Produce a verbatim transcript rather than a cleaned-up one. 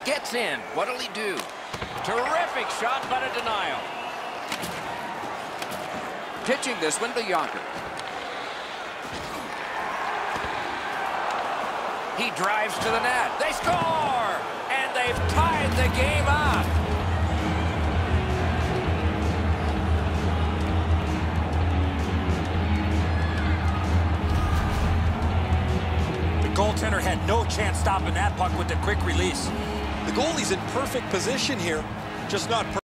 Gets in. What'll he do? Terrific shot, but a denial. Pitching this one to Yonkers. He drives to the net. They score! And they've tied the game up. The goaltender had no chance stopping that puck with the quick release. The goalie's in perfect position here, just not perfect.